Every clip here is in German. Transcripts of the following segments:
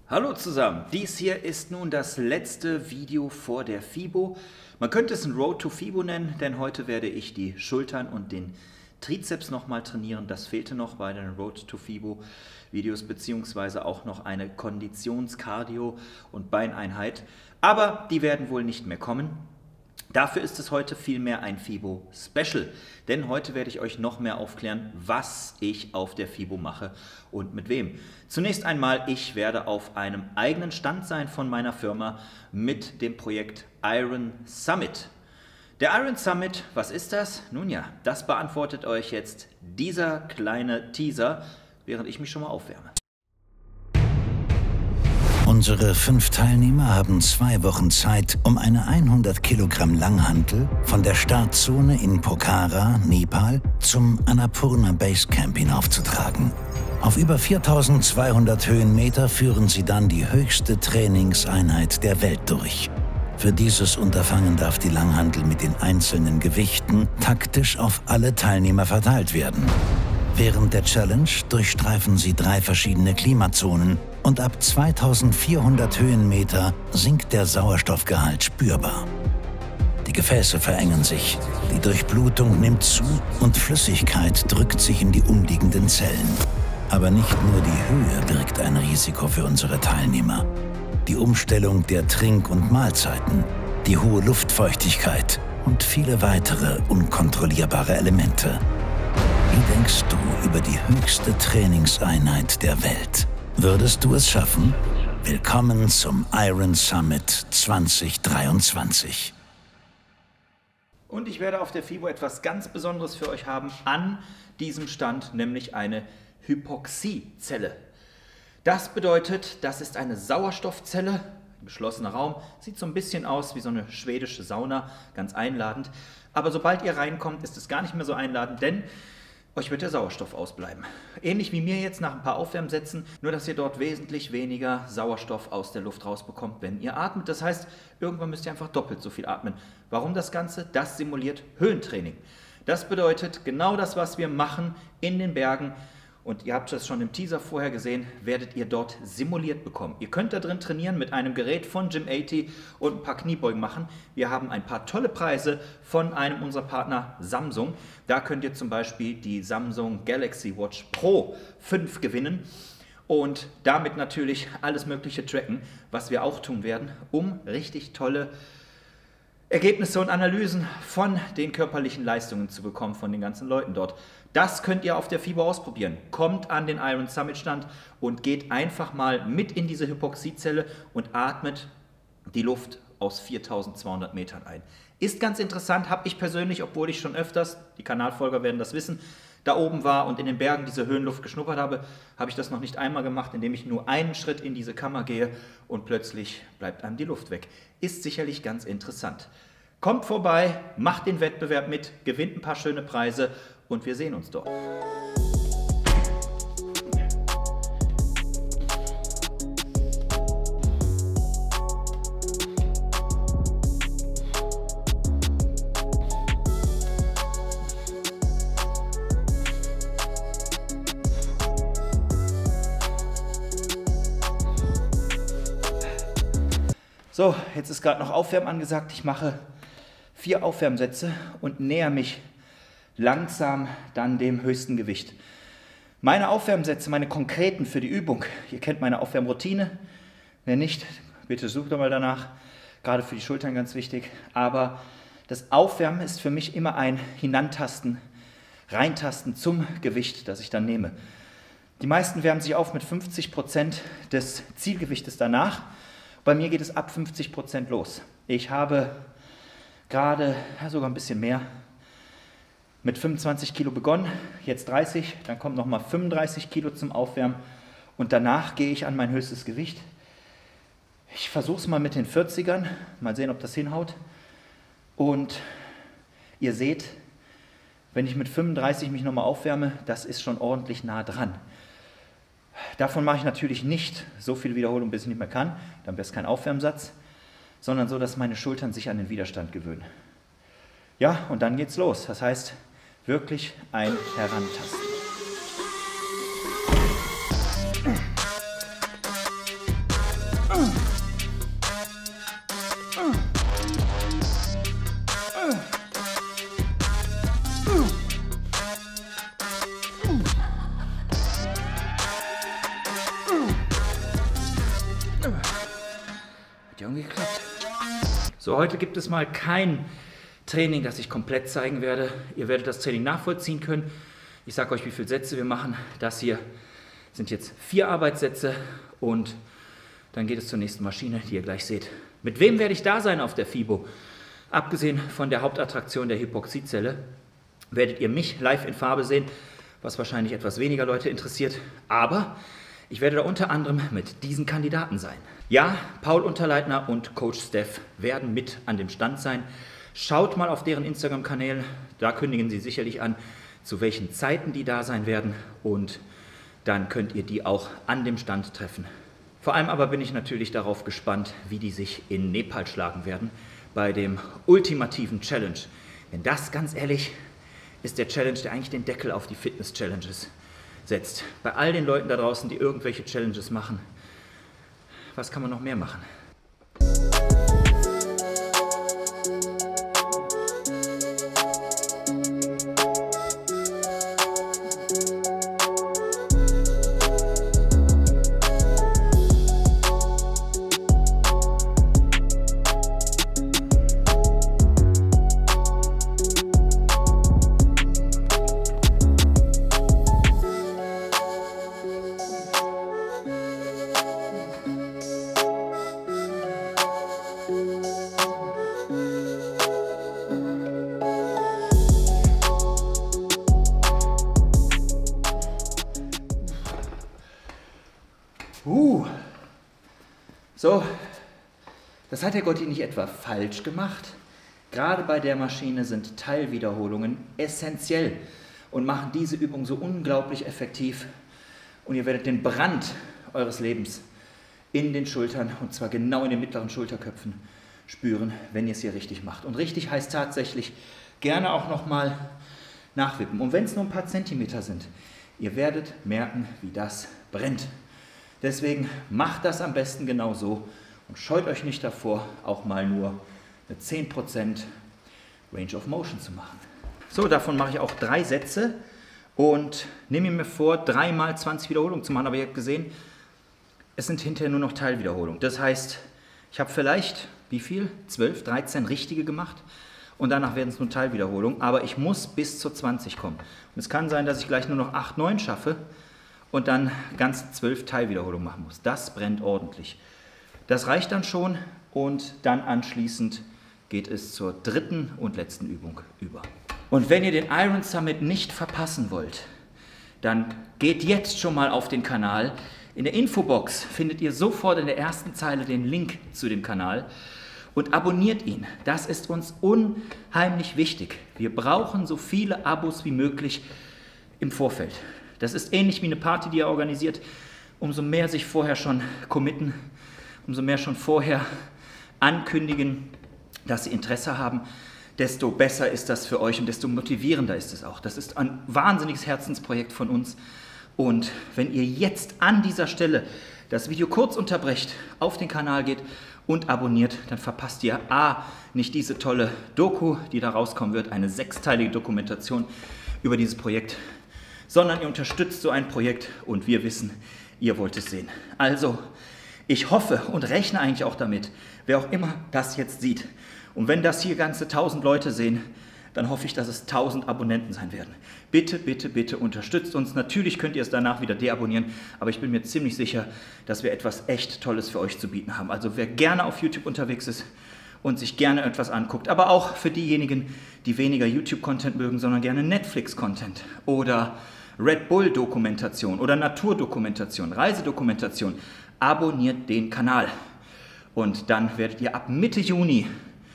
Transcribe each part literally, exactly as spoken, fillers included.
Hallo zusammen, dies hier ist nun das letzte Video vor der FIBO. Man könnte es ein Road to FIBO nennen, denn heute werde ich die Schultern und den Trizeps nochmal trainieren. Das fehlte noch bei den Road to FIBO Videos, beziehungsweise auch noch eine Konditions-, und Beineinheit. Aber die werden wohl nicht mehr kommen. Dafür ist es heute vielmehr ein FIBO-Special, denn heute werde ich euch noch mehr aufklären, was ich auf der FIBO mache und mit wem. Zunächst einmal, ich werde auf einem eigenen Stand sein von meiner Firma mit dem Projekt Iron Summit. Der Iron Summit, was ist das? Nun ja, das beantwortet euch jetzt dieser kleine Teaser, während ich mich schon mal aufwärme. Unsere fünf Teilnehmer haben zwei Wochen Zeit, um eine hundert Kilogramm Langhantel von der Startzone in Pokhara, Nepal, zum Annapurna Base Camp hinaufzutragen. Auf über viertausendzweihundert Höhenmeter führen sie dann die höchste Trainingseinheit der Welt durch. Für dieses Unterfangen darf die Langhantel mit den einzelnen Gewichten taktisch auf alle Teilnehmer verteilt werden. Während der Challenge durchstreifen sie drei verschiedene Klimazonen und ab zweitausendvierhundert Höhenmeter sinkt der Sauerstoffgehalt spürbar. Die Gefäße verengen sich, die Durchblutung nimmt zu und Flüssigkeit drückt sich in die umliegenden Zellen. Aber nicht nur die Höhe birgt ein Risiko für unsere Teilnehmer. Die Umstellung der Trink- und Mahlzeiten, die hohe Luftfeuchtigkeit und viele weitere unkontrollierbare Elemente. Wie denkst du über die höchste Trainingseinheit der Welt? Würdest du es schaffen? Willkommen zum Iron Summit zwanzig dreiundzwanzig. Und ich werde auf der FIBO etwas ganz Besonderes für euch haben an diesem Stand, nämlich eine Hypoxiezelle. Das bedeutet, das ist eine Sauerstoffzelle, ein geschlossener Raum, sieht so ein bisschen aus wie so eine schwedische Sauna, ganz einladend. Aber sobald ihr reinkommt, ist es gar nicht mehr so einladend, denn euch wird der Sauerstoff ausbleiben. Ähnlich wie mir jetzt nach ein paar Aufwärmsätzen, nur dass ihr dort wesentlich weniger Sauerstoff aus der Luft rausbekommt, wenn ihr atmet. Das heißt, irgendwann müsst ihr einfach doppelt so viel atmen. Warum das Ganze? Das simuliert Höhentraining. Das bedeutet, genau das, was wir machen in den Bergen, und ihr habt das schon im Teaser vorher gesehen, werdet ihr dort simuliert bekommen. Ihr könnt da drin trainieren mit einem Gerät von Gym achtzig und ein paar Kniebeugen machen. Wir haben ein paar tolle Preise von einem unserer Partner Samsung. Da könnt ihr zum Beispiel die Samsung Galaxy Watch Pro fünf gewinnen und damit natürlich alles Mögliche tracken, was wir auch tun werden, um richtig tolle Ergebnisse und Analysen von den körperlichen Leistungen zu bekommen von den ganzen Leuten dort. Das könnt ihr auf der FIBO ausprobieren. Kommt an den Iron Summit Stand und geht einfach mal mit in diese Hypoxiezelle und atmet die Luft aus viertausendzweihundert Metern ein. Ist ganz interessant, habe ich persönlich, obwohl ich schon öfters, die Kanalfolger werden das wissen, da oben war und in den Bergen diese Höhenluft geschnuppert habe, habe ich das noch nicht einmal gemacht, indem ich nur einen Schritt in diese Kammer gehe und plötzlich bleibt einem die Luft weg. Ist sicherlich ganz interessant. Kommt vorbei, macht den Wettbewerb mit, gewinnt ein paar schöne Preise und wir sehen uns dort. So, jetzt ist gerade noch Aufwärmen angesagt. Ich mache vier Aufwärmsätze und näher mich langsam dann dem höchsten Gewicht. Meine Aufwärmsätze, meine konkreten für die Übung, ihr kennt meine Aufwärmroutine. Wenn nicht, bitte sucht doch mal danach. Gerade für die Schultern ganz wichtig. Aber das Aufwärmen ist für mich immer ein Hinantasten, Reintasten zum Gewicht, das ich dann nehme. Die meisten wärmen sich auf mit fünfzig Prozent des Zielgewichtes danach. Bei mir geht es ab fünfzig Prozent los. Ich habe gerade, ja, sogar ein bisschen mehr, mit fünfundzwanzig Kilo begonnen, jetzt dreißig, dann kommt nochmal fünfunddreißig Kilo zum Aufwärmen und danach gehe ich an mein höchstes Gewicht. Ich versuche es mal mit den vierzigern, mal sehen, ob das hinhaut. Und ihr seht, wenn ich mit fünfunddreißig mich nochmal aufwärme, das ist schon ordentlich nah dran. Davon mache ich natürlich nicht so viel Wiederholung, bis ich nicht mehr kann, dann wäre es kein Aufwärmsatz, sondern so, dass meine Schultern sich an den Widerstand gewöhnen. Ja, und dann geht's los. Das heißt, wirklich ein Herantasten. irgendwie geklappt. So, heute gibt es mal kein Training, das ich komplett zeigen werde. Ihr werdet das Training nachvollziehen können. Ich sage euch, wie viele Sätze wir machen. Das hier sind jetzt vier Arbeitssätze und dann geht es zur nächsten Maschine, die ihr gleich seht. Mit wem werde ich da sein auf der FIBO? Abgesehen von der Hauptattraktion der Hypoxiezelle werdet ihr mich live in Farbe sehen, was wahrscheinlich etwas weniger Leute interessiert. Aber ich werde da unter anderem mit diesen Kandidaten sein. Ja, Paul Unterleitner und Coach Steph werden mit an dem Stand sein. Schaut mal auf deren Instagram-Kanälen, da kündigen sie sicherlich an, zu welchen Zeiten die da sein werden und dann könnt ihr die auch an dem Stand treffen. Vor allem aber bin ich natürlich darauf gespannt, wie die sich in Nepal schlagen werden bei dem ultimativen Challenge. Denn das, ganz ehrlich, ist der Challenge, der eigentlich den Deckel auf die Fitness-Challenges setzt. Bei all den Leuten da draußen, die irgendwelche Challenges machen, was kann man noch mehr machen? Uh, so, das hat der Gotti nicht etwa falsch gemacht. Gerade bei der Maschine sind Teilwiederholungen essentiell und machen diese Übung so unglaublich effektiv. Und ihr werdet den Brand eures Lebens in den Schultern, und zwar genau in den mittleren Schulterköpfen, spüren, wenn ihr es hier richtig macht. Und richtig heißt tatsächlich gerne auch nochmal nachwippen. Und wenn es nur ein paar Zentimeter sind, ihr werdet merken, wie das brennt. Deswegen macht das am besten genau so und scheut euch nicht davor, auch mal nur eine zehn Prozent Range of Motion zu machen. So, davon mache ich auch drei Sätze und nehme mir vor, dreimal zwanzig Wiederholungen zu machen. Aber ihr habt gesehen, es sind hinterher nur noch Teilwiederholungen. Das heißt, ich habe vielleicht, wie viel? zwölf, dreizehn richtige gemacht und danach werden es nur Teilwiederholungen. Aber ich muss bis zur zwanzig kommen. Und es kann sein, dass ich gleich nur noch acht, neun schaffe und dann ganz zwölf Teilwiederholungen machen muss. Das brennt ordentlich. Das reicht dann schon und dann anschließend geht es zur dritten und letzten Übung über. Und wenn ihr den Iron Summit nicht verpassen wollt, dann geht jetzt schon mal auf den Kanal. In der Infobox findet ihr sofort in der ersten Zeile den Link zu dem Kanal und abonniert ihn. Das ist uns unheimlich wichtig. Wir brauchen so viele Abos wie möglich im Vorfeld. Das ist ähnlich wie eine Party, die ihr organisiert. Umso mehr sich vorher schon committen, umso mehr schon vorher ankündigen, dass sie Interesse haben, desto besser ist das für euch und desto motivierender ist es auch. Das ist ein wahnsinniges Herzensprojekt von uns. Und wenn ihr jetzt an dieser Stelle das Video kurz unterbrecht, auf den Kanal geht und abonniert, dann verpasst ihr A, nicht diese tolle Doku, die da rauskommen wird, eine sechsteilige Dokumentation über dieses Projekt, sondern ihr unterstützt so ein Projekt und wir wissen, ihr wollt es sehen. Also, ich hoffe und rechne eigentlich auch damit, wer auch immer das jetzt sieht. Und wenn das hier ganze tausend Leute sehen, dann hoffe ich, dass es tausend Abonnenten sein werden. Bitte, bitte, bitte unterstützt uns. Natürlich könnt ihr es danach wieder deabonnieren, aber ich bin mir ziemlich sicher, dass wir etwas echt Tolles für euch zu bieten haben. Also wer gerne auf YouTube unterwegs ist und sich gerne etwas anguckt, aber auch für diejenigen, die weniger YouTube-Content mögen, sondern gerne Netflix-Content oder Red Bull-Dokumentation oder Naturdokumentation, Reisedokumentation, abonniert den Kanal. Und dann werdet ihr ab Mitte Juni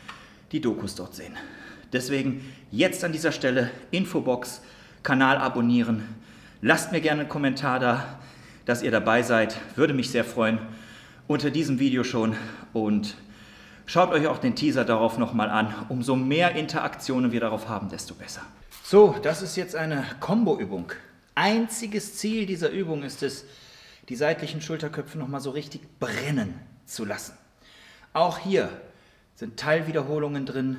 die Dokus dort sehen. Deswegen jetzt an dieser Stelle Infobox, Kanal abonnieren. Lasst mir gerne einen Kommentar da, dass ihr dabei seid. Würde mich sehr freuen. Unter diesem Video schon. Und schaut euch auch den Teaser darauf nochmal an. Umso mehr Interaktionen wir darauf haben, desto besser. So, das ist jetzt eine Combo-Übung. Einziges Ziel dieser Übung ist es, die seitlichen Schulterköpfe nochmal so richtig brennen zu lassen. Auch hier sind Teilwiederholungen drin.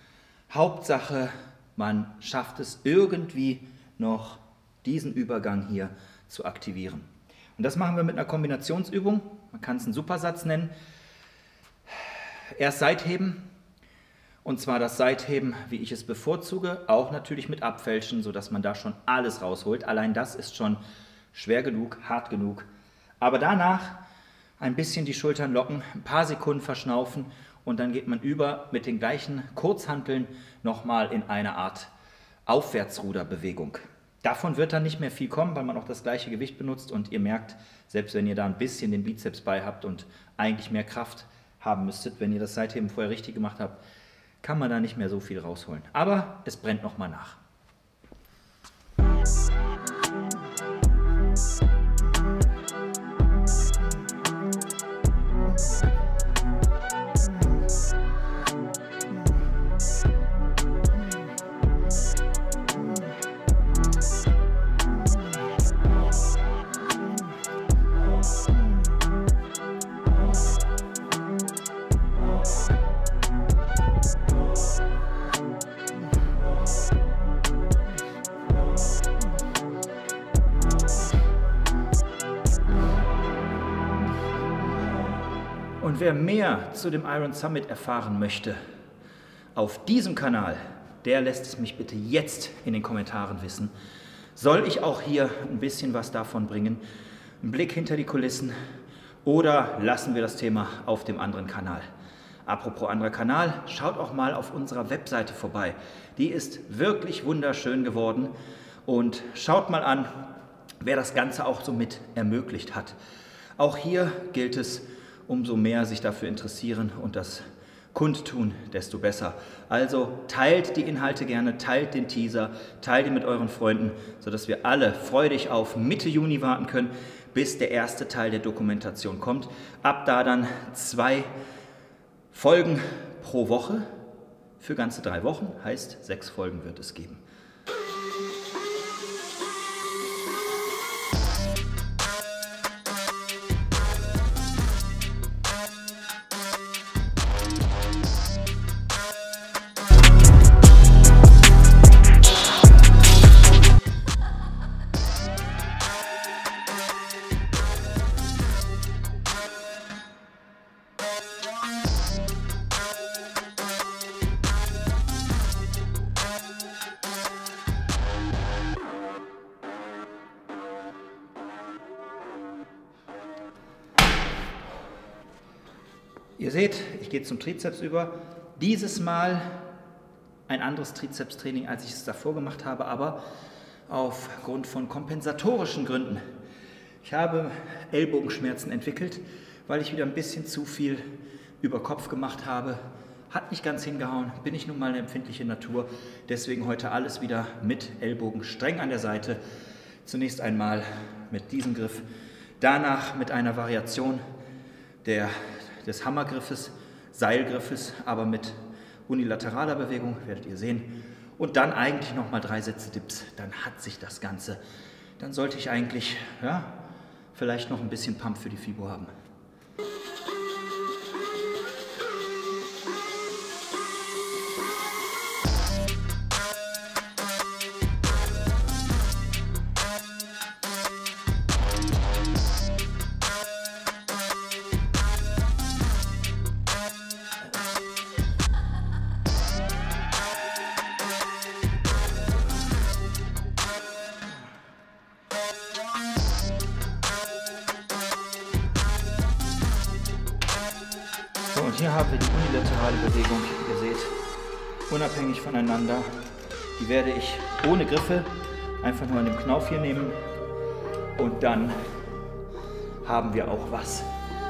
Hauptsache, man schafft es irgendwie noch, diesen Übergang hier zu aktivieren. Und das machen wir mit einer Kombinationsübung. Man kann es einen Supersatz nennen. erst Seitheben, und zwar das Seitheben, wie ich es bevorzuge, auch natürlich mit Abfälschen, sodass man da schon alles rausholt. Allein das ist schon schwer genug, hart genug. Aber danach ein bisschen die Schultern locken, ein paar Sekunden verschnaufen und dann geht man über mit den gleichen Kurzhanteln nochmal in eine Art Aufwärtsruderbewegung. Davon wird dann nicht mehr viel kommen, weil man auch das gleiche Gewicht benutzt und ihr merkt, selbst wenn ihr da ein bisschen den Bizeps bei habt und eigentlich mehr Kraft haben müsstet, wenn ihr das Seitheben vorher richtig gemacht habt, kann man da nicht mehr so viel rausholen. Aber es brennt nochmal nach. Und wer mehr zu dem Iron Summit erfahren möchte, auf diesem Kanal, der lässt es mich bitte jetzt in den Kommentaren wissen. Soll ich auch hier ein bisschen was davon bringen? Ein Blick hinter die Kulissen oder lassen wir das Thema auf dem anderen Kanal? Apropos anderer Kanal, schaut auch mal auf unserer Webseite vorbei. Die ist wirklich wunderschön geworden und schaut mal an, wer das Ganze auch so mit ermöglicht hat. Auch hier gilt es, umso mehr sich dafür interessieren und das kundtun, desto besser. Also teilt die Inhalte gerne, teilt den Teaser, teilt ihn mit euren Freunden, sodass wir alle freudig auf Mitte Juni warten können, bis der erste Teil der Dokumentation kommt. Ab da dann zwei Folgen pro Woche für ganze drei Wochen, heißt sechs Folgen wird es geben. Ihr seht, ich gehe zum Trizeps über. Dieses Mal ein anderes Trizepstraining, als ich es davor gemacht habe, aber aufgrund von kompensatorischen Gründen. Ich habe Ellbogenschmerzen entwickelt, weil ich wieder ein bisschen zu viel über Kopf gemacht habe. Hat nicht ganz hingehauen, bin ich nun mal eine empfindliche Natur. Deswegen heute alles wieder mit Ellbogen streng an der Seite. Zunächst einmal mit diesem Griff, danach mit einer Variation der des Hammergriffes, Seilgriffes, aber mit unilateraler Bewegung, werdet ihr sehen. Und dann eigentlich nochmal drei Sätze Dips, dann hat sich das Ganze. Dann sollte ich eigentlich, ja, vielleicht noch ein bisschen Pump für die FIBO haben. So, und hier haben wir die unilaterale Bewegung, ihr seht, unabhängig voneinander. Die werde ich ohne Griffe einfach nur an dem Knauf hier nehmen und dann haben wir auch was,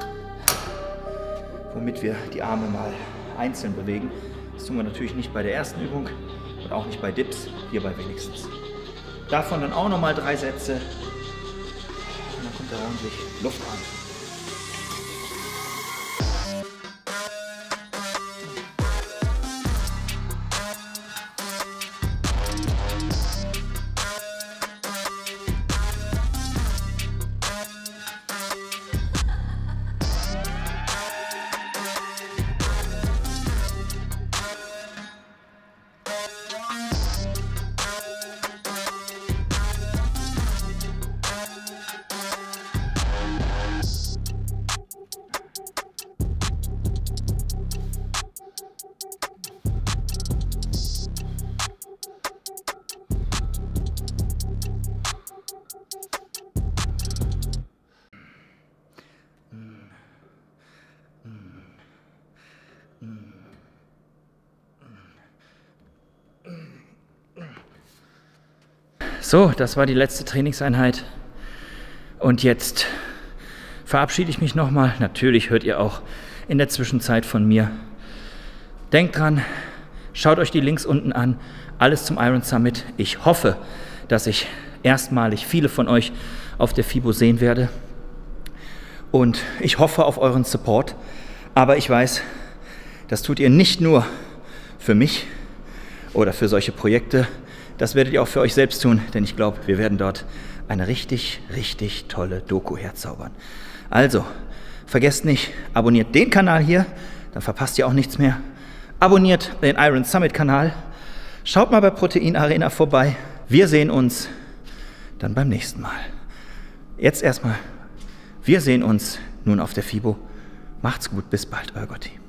womit wir die Arme mal einzeln bewegen. Das tun wir natürlich nicht bei der ersten Übung und auch nicht bei Dips, hierbei wenigstens. Davon dann auch nochmal drei Sätze und dann kommt da ordentlich Luft an. So, das war die letzte Trainingseinheit. Und jetzt verabschiede ich mich nochmal. Natürlich hört ihr auch in der Zwischenzeit von mir. Denkt dran, schaut euch die Links unten an. Alles zum Iron Summit. Ich hoffe, dass ich erstmalig viele von euch auf der FIBO sehen werde. Und ich hoffe auf euren Support. Aber ich weiß, das tut ihr nicht nur für mich oder für solche Projekte. Das werdet ihr auch für euch selbst tun, denn ich glaube, wir werden dort eine richtig, richtig tolle Doku herzaubern. Also, vergesst nicht, abonniert den Kanal hier, dann verpasst ihr auch nichts mehr. Abonniert den Iron Summit Kanal. Schaut mal bei Protein Arena vorbei. Wir sehen uns dann beim nächsten Mal. Jetzt erstmal, wir sehen uns nun auf der FIBO. Macht's gut, bis bald, euer Gotti.